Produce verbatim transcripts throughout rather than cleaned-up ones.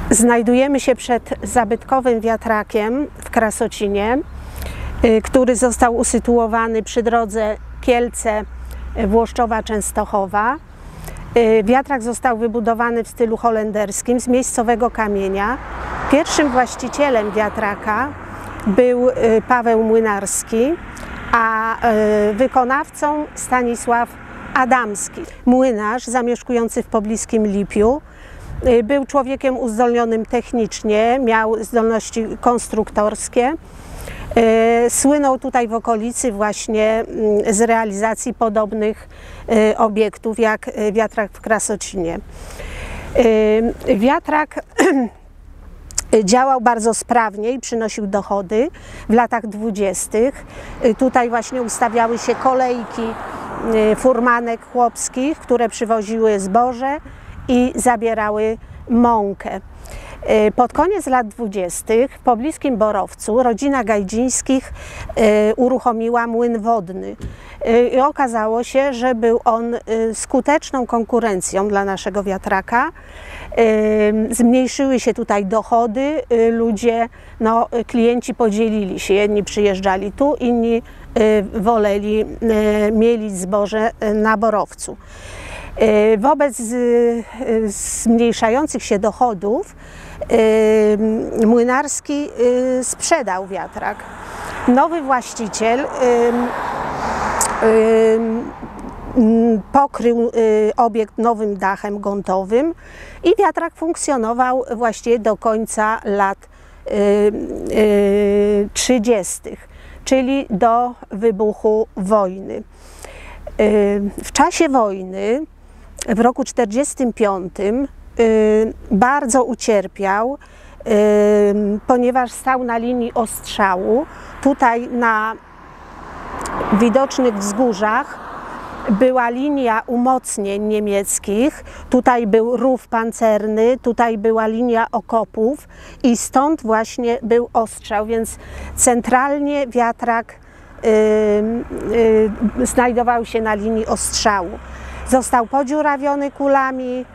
Znajdujemy się przed zabytkowym wiatrakiem w Krasocinie, który został usytuowany przy drodze Kielce-Włoszczowa-Częstochowa. Wiatrak został wybudowany w stylu holenderskim z miejscowego kamienia. Pierwszym właścicielem wiatraka był Paweł Młynarski, a wykonawcą Stanisław Adamski. Młynarz, zamieszkujący w pobliskim Lipiu, był człowiekiem uzdolnionym technicznie, miał zdolności konstruktorskie. Słynął tutaj w okolicy właśnie z realizacji podobnych obiektów jak wiatrak w Krasocinie. Wiatrak działał bardzo sprawnie i przynosił dochody w latach dwudziestych. Tutaj właśnie ustawiały się kolejki furmanek chłopskich, które przywoziły zboże i zabierały mąkę. Pod koniec lat dwudziestych w pobliskim Borowcu rodzina Gajdzińskich uruchomiła młyn wodny i okazało się, że był on skuteczną konkurencją dla naszego wiatraka. Zmniejszyły się tutaj dochody, ludzie, no, klienci podzielili się, jedni przyjeżdżali tu, inni woleli mielić zboże na Borowcu. Wobec zmniejszających się dochodów Młynarski sprzedał wiatrak. Nowy właściciel pokrył obiekt nowym dachem gontowym i wiatrak funkcjonował właściwie do końca lat trzydziestych, czyli do wybuchu wojny. W czasie wojny, w roku czterdziestym piątym, bardzo ucierpiał, ponieważ stał na linii ostrzału. Tutaj na widocznych wzgórzach była linia umocnień niemieckich, tutaj był rów pancerny, tutaj była linia okopów i stąd właśnie był ostrzał, więc centralnie wiatrak Yy, yy, znajdował się na linii ostrzału. Został podziurawiony kulami, yy,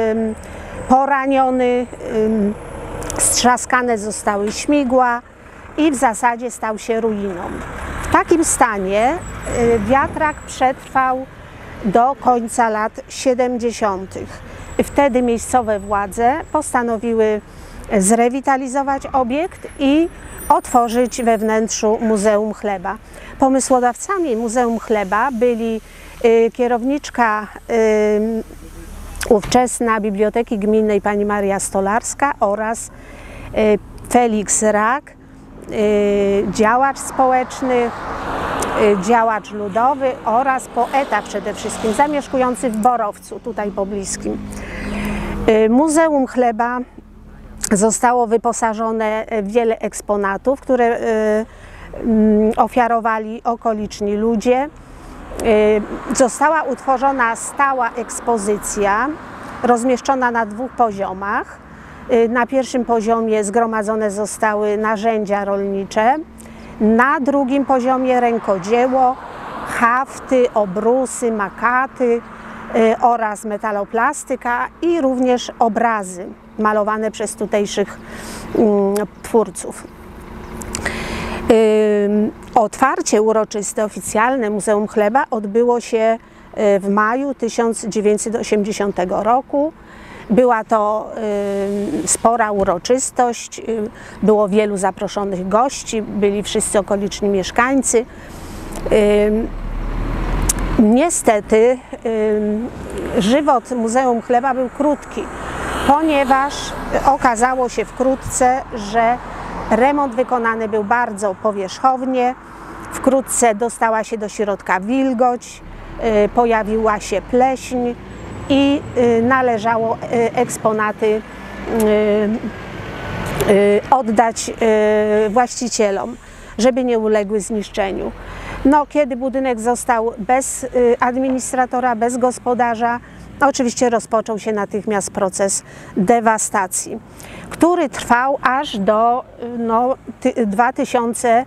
poraniony, yy, strzaskane zostały śmigła i w zasadzie stał się ruiną. W takim stanie yy, wiatrak przetrwał do końca lat siedemdziesiątych. Wtedy miejscowe władze postanowiły zrewitalizować obiekt i otworzyć we wnętrzu Muzeum Chleba. Pomysłodawcami Muzeum Chleba byli y, kierowniczka y, ówczesna Biblioteki Gminnej pani Maria Stolarska oraz y, Felix Rak, y, działacz społeczny, y, działacz ludowy oraz poeta przede wszystkim, zamieszkujący w Borowcu, tutaj pobliskim. Y, Muzeum Chleba zostało wyposażone w wiele eksponatów, które y, y, ofiarowali okoliczni ludzie. Y, została utworzona stała ekspozycja, rozmieszczona na dwóch poziomach. Y, na pierwszym poziomie zgromadzone zostały narzędzia rolnicze, na drugim poziomie rękodzieło, hafty, obrusy, makaty y, oraz metaloplastyka i również obrazy malowane przez tutejszych um, twórców. Um, otwarcie uroczyste, oficjalne Muzeum Chleba odbyło się w maju tysiąc dziewięćset osiemdziesiątego roku. Była to um, spora uroczystość, um, było wielu zaproszonych gości, byli wszyscy okoliczni mieszkańcy. Um, niestety um, żywot Muzeum Chleba był krótki, ponieważ okazało się wkrótce, że remont wykonany był bardzo powierzchownie, wkrótce dostała się do środka wilgoć, pojawiła się pleśń i należało eksponaty oddać właścicielom, żeby nie uległy zniszczeniu. No, kiedy budynek został bez administratora, bez gospodarza, oczywiście rozpoczął się natychmiast proces dewastacji, który trwał aż do no, dwa tysiące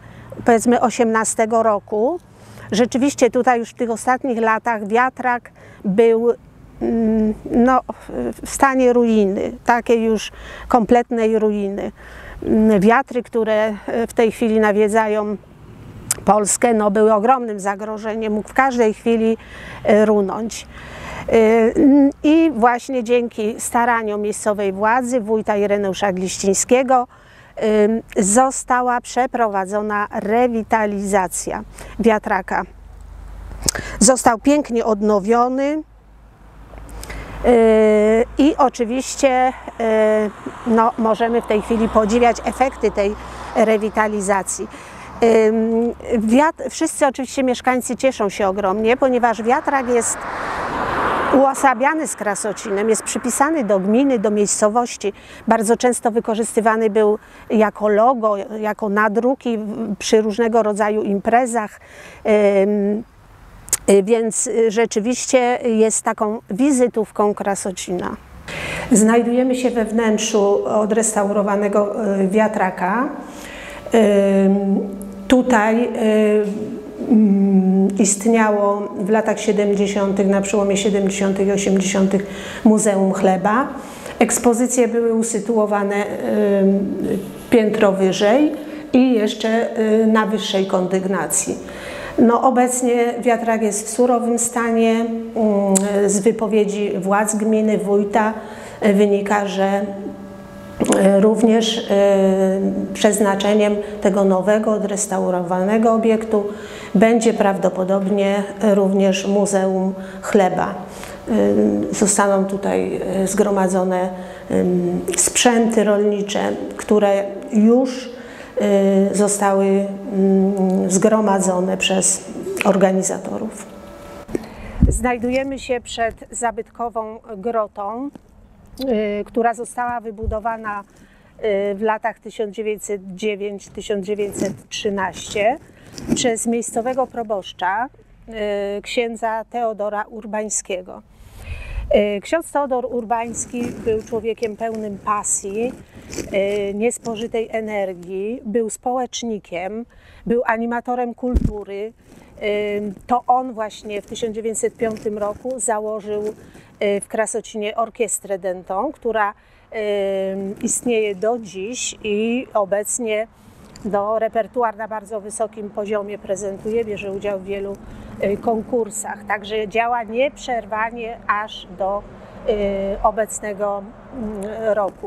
osiemnastego roku. Rzeczywiście tutaj już w tych ostatnich latach wiatrak był no, w stanie ruiny, takiej już kompletnej ruiny. Wiatry, które w tej chwili nawiedzają Polskę, no, były ogromnym zagrożeniem, mógł w każdej chwili runąć. I właśnie dzięki staraniom miejscowej władzy, wójta Ireneusza Gliścińskiego, została przeprowadzona rewitalizacja wiatraka. Został pięknie odnowiony i oczywiście no, możemy w tej chwili podziwiać efekty tej rewitalizacji. Wiatr, wszyscy oczywiście mieszkańcy cieszą się ogromnie, ponieważ wiatrak jest uosabiany z Krasocinem, jest przypisany do gminy, do miejscowości. Bardzo często wykorzystywany był jako logo, jako nadruki przy różnego rodzaju imprezach. Więc rzeczywiście jest taką wizytówką Krasocina. Znajdujemy się we wnętrzu odrestaurowanego wiatraka. Tutaj istniało w latach siedemdziesiątych, na przełomie siedemdziesiątych i osiemdziesiątych Muzeum Chleba. Ekspozycje były usytuowane piętro wyżej i jeszcze na wyższej kondygnacji. No, obecnie wiatrak jest w surowym stanie. Z wypowiedzi władz gminy, wójta wynika, że również przeznaczeniem tego nowego, odrestaurowanego obiektu będzie prawdopodobnie również Muzeum Chleba. Zostaną tutaj zgromadzone sprzęty rolnicze, które już zostały zgromadzone przez organizatorów. Znajdujemy się przed zabytkową grotą, która została wybudowana w latach tysiąc dziewięćset dziewiątym do tysiąc dziewięćset trzynastego przez miejscowego proboszcza, księdza Teodora Urbańskiego. Ksiądz Teodor Urbański był człowiekiem pełnym pasji, niespożytej energii, był społecznikiem, był animatorem kultury. To on właśnie w tysiąc dziewięćset piątym roku założył w Krasocinie orkiestrę dętą, która istnieje do dziś i obecnie no, repertuar na bardzo wysokim poziomie prezentuje, bierze udział w wielu konkursach, także działa nieprzerwanie aż do obecnego roku.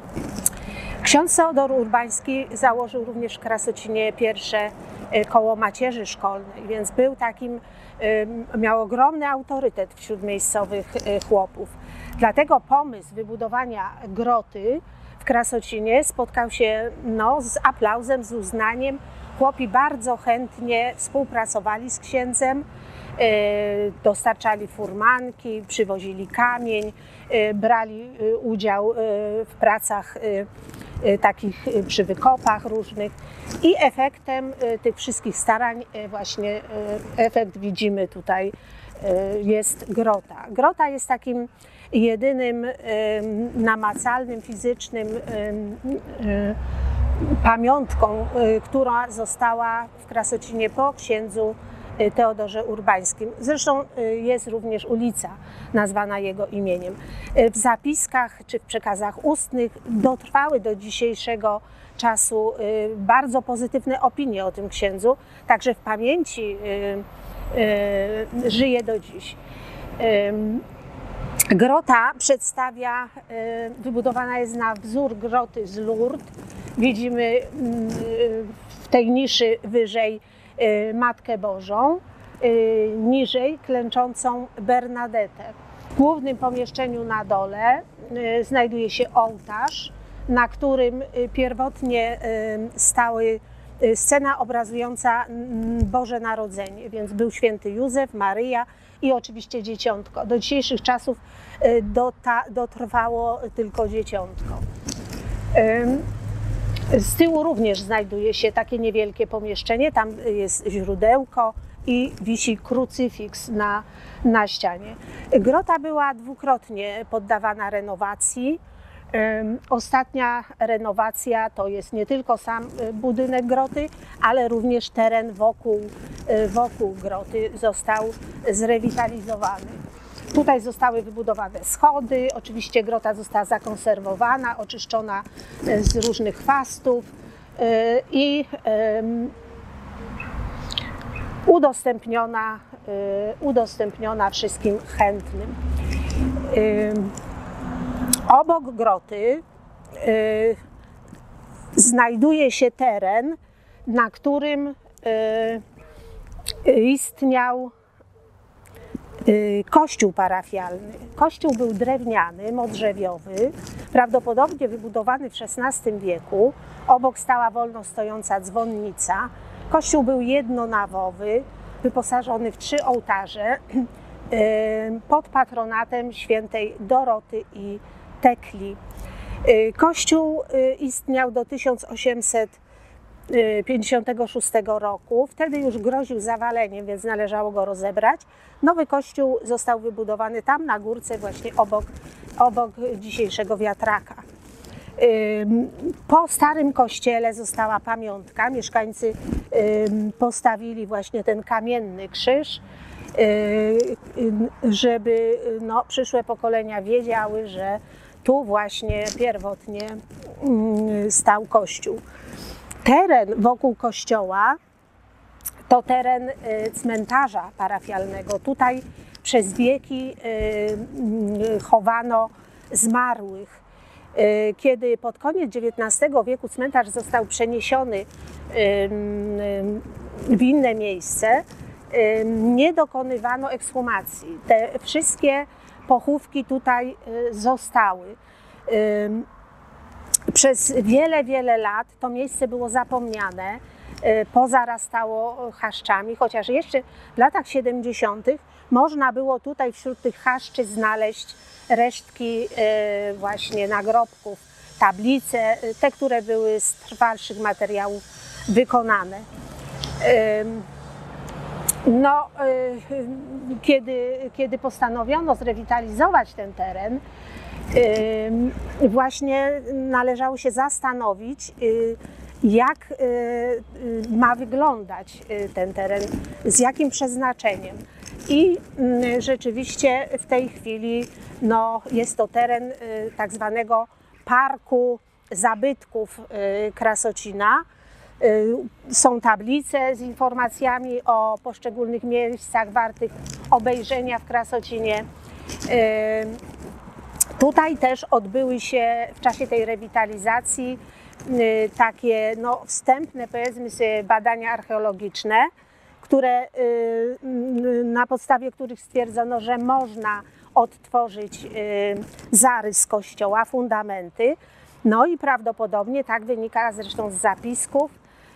Ksiądz Teodor Urbański założył również w Krasocinie pierwsze koło macierzy szkolnej, więc był takim, miał ogromny autorytet wśród miejscowych chłopów. Dlatego pomysł wybudowania groty w Krasocinie spotkał się no, z aplauzem, z uznaniem. Chłopi bardzo chętnie współpracowali z księdzem, dostarczali furmanki, przywozili kamień, brali udział w pracach takich przy wykopach różnych i efektem tych wszystkich starań właśnie efekt widzimy tutaj jest grota. Grota jest takim jedynym namacalnym, fizycznym pamiątką, która została w Krasocinie po księdzu Teodorze Urbańskim. Zresztą jest również ulica nazwana jego imieniem. W zapiskach czy w przekazach ustnych dotrwały do dzisiejszego czasu bardzo pozytywne opinie o tym księdzu, także w pamięci żyje do dziś. Grota przedstawia, wybudowana jest na wzór groty z Lourdes. Widzimy w tej niszy wyżej Matkę Bożą, niżej klęczącą Bernadetę. W głównym pomieszczeniu na dole znajduje się ołtarz, na którym pierwotnie stały scena obrazująca Boże Narodzenie, więc był święty Józef, Maryja i oczywiście dzieciątko. Do dzisiejszych czasów dotrwało tylko dzieciątko. Z tyłu również znajduje się takie niewielkie pomieszczenie, tam jest źródełko i wisi krucyfiks na, na ścianie. Grota była dwukrotnie poddawana renowacji. Ostatnia renowacja to jest nie tylko sam budynek groty, ale również teren wokół, wokół groty został zrewitalizowany. Tutaj zostały wybudowane schody, oczywiście grota została zakonserwowana, oczyszczona z różnych chwastów i udostępniona, udostępniona wszystkim chętnym. Obok groty znajduje się teren, na którym istniał kościół parafialny. Kościół był drewniany, modrzewiowy, prawdopodobnie wybudowany w szesnastym wieku. Obok stała wolno stojąca dzwonnica. Kościół był jednonawowy, wyposażony w trzy ołtarze pod patronatem świętej Doroty i Tekli. Kościół istniał do tysiąc osiemset pięćdziesiątego szóstego roku. Wtedy już groził zawaleniem, więc należało go rozebrać. Nowy kościół został wybudowany tam na górce, właśnie obok, obok dzisiejszego wiatraka. Po starym kościele została pamiątka. Mieszkańcy postawili właśnie ten kamienny krzyż, żeby no, przyszłe pokolenia wiedziały, że tu właśnie pierwotnie stał kościół. Teren wokół kościoła to teren cmentarza parafialnego. Tutaj przez wieki chowano zmarłych. Kiedy pod koniec dziewiętnastego wieku cmentarz został przeniesiony w inne miejsce, nie dokonywano ekshumacji. Te wszystkie pochówki tutaj zostały. Przez wiele, wiele lat to miejsce było zapomniane, pozarastało chaszczami, chociaż jeszcze w latach siedemdziesiątych można było tutaj wśród tych chaszczy znaleźć resztki właśnie nagrobków, tablice, te, które były z trwalszych materiałów wykonane. No, kiedy, kiedy postanowiono zrewitalizować ten teren, właśnie należało się zastanowić, jak ma wyglądać ten teren, z jakim przeznaczeniem. I rzeczywiście w tej chwili no, jest to teren tak zwanego Parku Zabytków Krasocina. Są tablice z informacjami o poszczególnych miejscach wartych obejrzenia w Krasocinie. Tutaj też odbyły się w czasie tej rewitalizacji takie no, wstępne, powiedzmy sobie, badania archeologiczne, które, na podstawie których stwierdzono, że można odtworzyć zarys kościoła, fundamenty. No i prawdopodobnie, tak wynika zresztą z zapisków,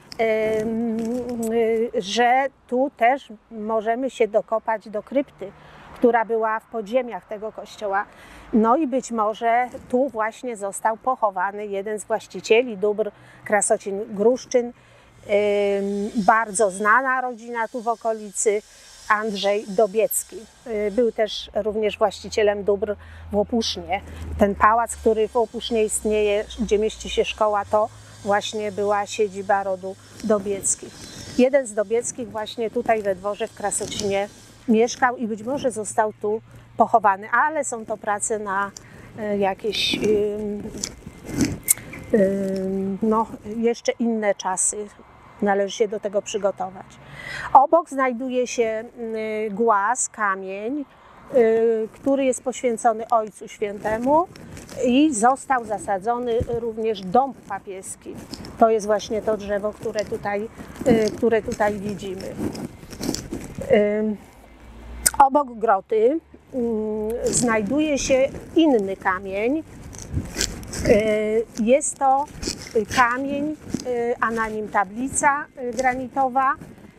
że tu też możemy się dokopać do krypty, która była w podziemiach tego kościoła. No i być może tu właśnie został pochowany jeden z właścicieli dóbr Krasocin-Gruszczyn, bardzo znana rodzina tu w okolicy, Andrzej Dobiecki. Był też również właścicielem dóbr w Łopusznie. Ten pałac, który w Łopusznie istnieje, gdzie mieści się szkoła, to właśnie była siedziba rodu Dobieckich. Jeden z Dobieckich właśnie tutaj we dworze w Krasocinie mieszkał i być może został tu pochowany, ale są to prace na jakieś no, jeszcze inne czasy. Należy się do tego przygotować. Obok znajduje się głaz, kamień, który jest poświęcony Ojcu Świętemu i został zasadzony również dąb papieski. To jest właśnie to drzewo, które tutaj, które tutaj widzimy. Obok groty znajduje się inny kamień. Jest to kamień, a na nim tablica granitowa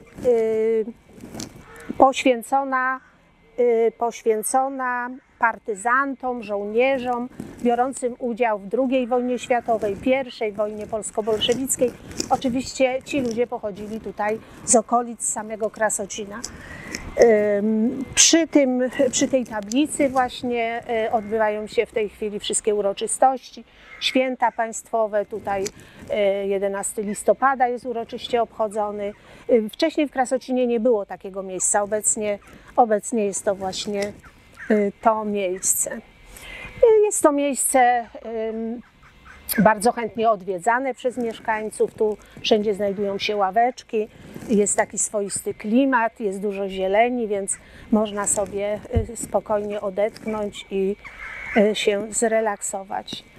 poświęcona, poświęcona partyzantom, żołnierzom biorącym udział w drugiej wojnie światowej, pierwszej wojnie polsko-bolszewickiej. Oczywiście ci ludzie pochodzili tutaj z okolic samego Krasocina. Przy, tym, przy tej tablicy właśnie odbywają się w tej chwili wszystkie uroczystości, święta państwowe. Tutaj jedenastego listopada jest uroczyście obchodzony. Wcześniej w Krasocinie nie było takiego miejsca, obecnie, obecnie jest to właśnie to miejsce. Jest to miejsce bardzo chętnie odwiedzane przez mieszkańców. Tu wszędzie znajdują się ławeczki, jest taki swoisty klimat, jest dużo zieleni, więc można sobie spokojnie odetchnąć i się zrelaksować.